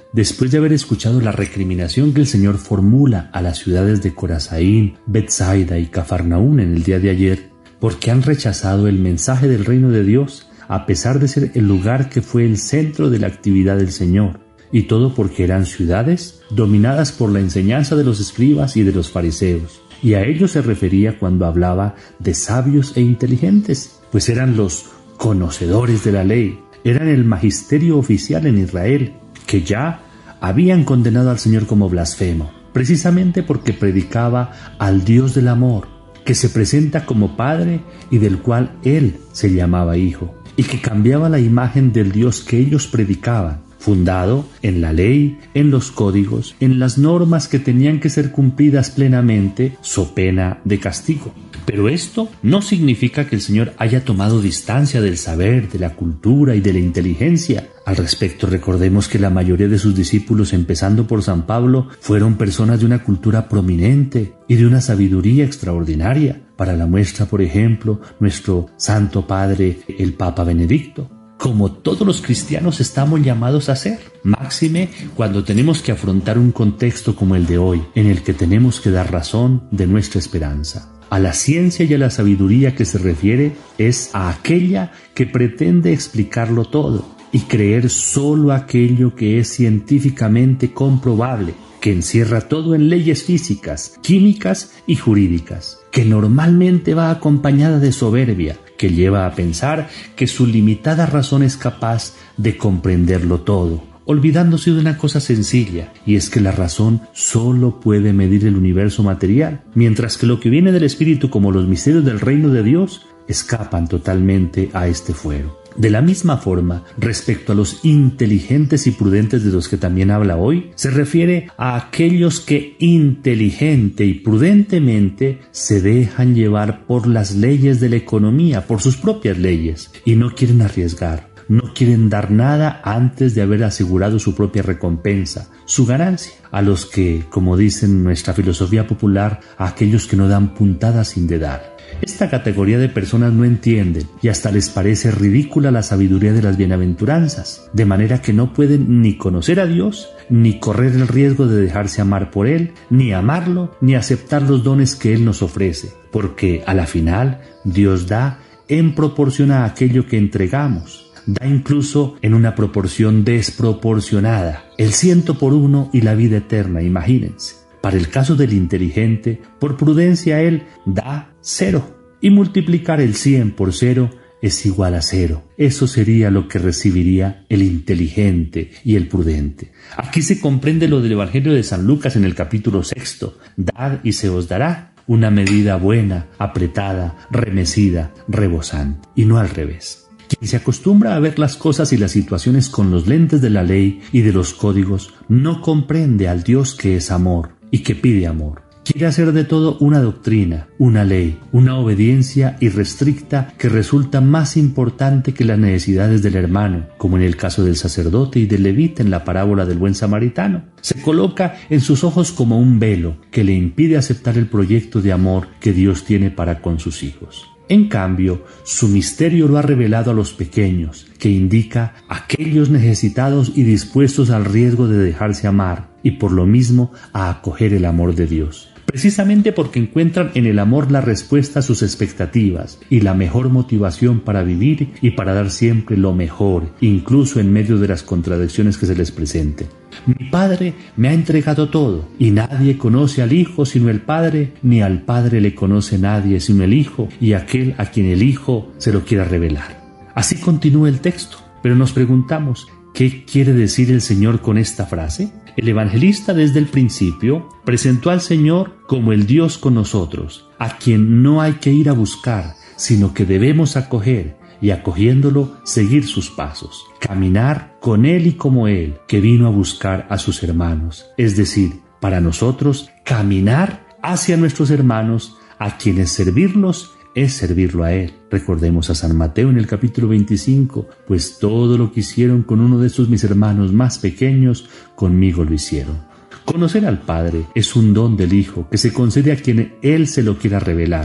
después de haber escuchado la recriminación que el Señor formula a las ciudades de Corazaín, Betsaida y Cafarnaún en el día de ayer, porque han rechazado el mensaje del reino de Dios, a pesar de ser el lugar que fue el centro de la actividad del Señor, y todo porque eran ciudades dominadas por la enseñanza de los escribas y de los fariseos, y a ellos se refería cuando hablaba de sabios e inteligentes, pues eran los conocedores de la ley, eran el magisterio oficial en Israel, que ya habían condenado al Señor como blasfemo, precisamente porque predicaba al Dios del amor, que se presenta como Padre y del cual Él se llamaba Hijo, y que cambiaba la imagen del Dios que ellos predicaban, fundado en la ley, en los códigos, en las normas que tenían que ser cumplidas plenamente, so pena de castigo. Pero esto no significa que el Señor haya tomado distancia del saber, de la cultura y de la inteligencia. Al respecto, recordemos que la mayoría de sus discípulos, empezando por San Pablo, fueron personas de una cultura prominente y de una sabiduría extraordinaria. Para la muestra, por ejemplo, nuestro Santo Padre, el Papa Benedicto. Como todos los cristianos estamos llamados a ser, máxime cuando tenemos que afrontar un contexto como el de hoy, en el que tenemos que dar razón de nuestra esperanza. A la ciencia y a la sabiduría que se refiere es a aquella que pretende explicarlo todo y creer solo aquello que es científicamente comprobable, que encierra todo en leyes físicas, químicas y jurídicas, que normalmente va acompañada de soberbia, que lleva a pensar que su limitada razón es capaz de comprenderlo todo, olvidándose de una cosa sencilla, y es que la razón solo puede medir el universo material, mientras que lo que viene del Espíritu, como los misterios del reino de Dios, escapan totalmente a este fuero. De la misma forma, respecto a los inteligentes y prudentes de los que también habla hoy, se refiere a aquellos que inteligente y prudentemente se dejan llevar por las leyes de la economía, por sus propias leyes, y no quieren arriesgar. No quieren dar nada antes de haber asegurado su propia recompensa, su ganancia. A los que, como dicen nuestra filosofía popular, a aquellos que no dan puntada sin dedal. Esta categoría de personas no entienden y hasta les parece ridícula la sabiduría de las bienaventuranzas, de manera que no pueden ni conocer a Dios, ni correr el riesgo de dejarse amar por Él, ni amarlo, ni aceptar los dones que Él nos ofrece, porque a la final Dios da en proporción a aquello que entregamos. Da incluso en una proporción desproporcionada, el 100 por 1 y la vida eterna, imagínense. Para el caso del inteligente, por prudencia él da 0, y multiplicar el 100 por 0 es igual a 0. Eso sería lo que recibiría el inteligente y el prudente. Aquí se comprende lo del Evangelio de San Lucas en el capítulo 6, dad y se os dará, una medida buena, apretada, remecida, rebosante, y no al revés. Quien se acostumbra a ver las cosas y las situaciones con los lentes de la ley y de los códigos no comprende al Dios que es amor y que pide amor. Quiere hacer de todo una doctrina, una ley, una obediencia irrestricta que resulta más importante que las necesidades del hermano, como en el caso del sacerdote y del levita en la parábola del buen samaritano. Se coloca en sus ojos como un velo que le impide aceptar el proyecto de amor que Dios tiene para con sus hijos. En cambio, su misterio lo ha revelado a los pequeños, que indica a aquellos necesitados y dispuestos al riesgo de dejarse amar, y por lo mismo a acoger el amor de Dios. Precisamente porque encuentran en el amor la respuesta a sus expectativas y la mejor motivación para vivir y para dar siempre lo mejor, incluso en medio de las contradicciones que se les presenten. Mi Padre me ha entregado todo, y nadie conoce al Hijo sino el Padre, ni al Padre le conoce nadie sino el Hijo, y aquel a quien el Hijo se lo quiera revelar. Así continúa el texto, pero nos preguntamos, ¿qué quiere decir el Señor con esta frase? El evangelista desde el principio presentó al Señor como el Dios con nosotros, a quien no hay que ir a buscar, sino que debemos acoger, y acogiéndolo seguir sus pasos, caminar con Él y como Él, que vino a buscar a sus hermanos. Es decir, para nosotros, caminar hacia nuestros hermanos, a quienes servirlos es servirlo a Él. Recordemos a San Mateo en el capítulo 25, pues todo lo que hicieron con uno de estos mis hermanos más pequeños, conmigo lo hicieron. Conocer al Padre es un don del Hijo que se concede a quien Él se lo quiera revelar.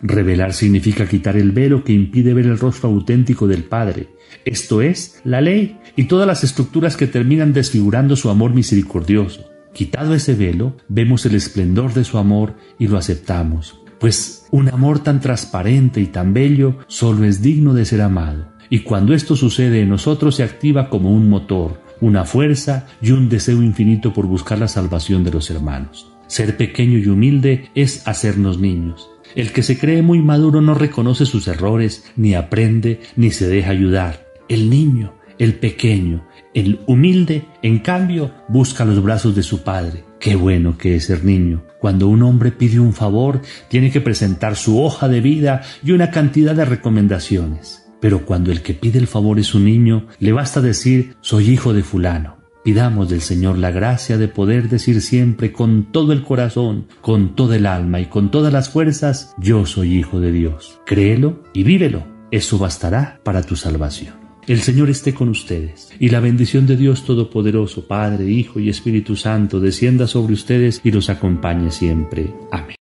Revelar significa quitar el velo que impide ver el rostro auténtico del Padre, esto es, la ley y todas las estructuras que terminan desfigurando su amor misericordioso. Quitado ese velo, vemos el esplendor de su amor y lo aceptamos, pues un amor tan transparente y tan bello solo es digno de ser amado. Y cuando esto sucede en nosotros se activa como un motor, una fuerza y un deseo infinito por buscar la salvación de los hermanos. Ser pequeño y humilde es hacernos niños. El que se cree muy maduro no reconoce sus errores, ni aprende, ni se deja ayudar. El niño, el pequeño, el humilde, en cambio, busca los brazos de su padre. Qué bueno que es ser niño. Cuando un hombre pide un favor, tiene que presentar su hoja de vida y una cantidad de recomendaciones. Pero cuando el que pide el favor es un niño, le basta decir, soy hijo de fulano. Pidamos del Señor la gracia de poder decir siempre con todo el corazón, con toda el alma y con todas las fuerzas, yo soy hijo de Dios. Créelo y vívelo. Eso bastará para tu salvación. El Señor esté con ustedes, y la bendición de Dios Todopoderoso, Padre, Hijo y Espíritu Santo, descienda sobre ustedes y los acompañe siempre. Amén.